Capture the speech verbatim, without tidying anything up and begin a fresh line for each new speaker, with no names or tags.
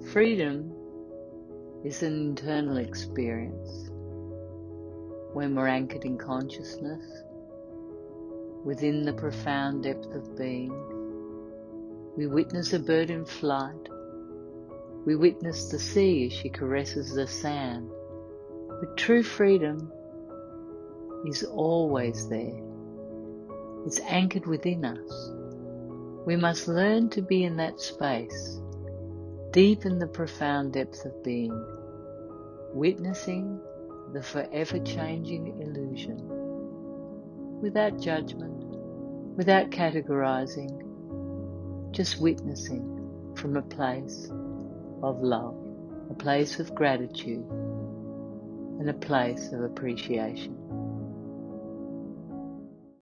Freedom is an internal experience when we're anchored in consciousness within the profound depth of being. We witness a bird in flight. We witness the sea as she caresses the sand. But true freedom is always there. It's anchored within us. We must learn to be in that space, deep in the profound depth of being, witnessing the forever changing illusion, without judgment, without categorizing, just witnessing from a place of love, a place of gratitude, and a place of appreciation.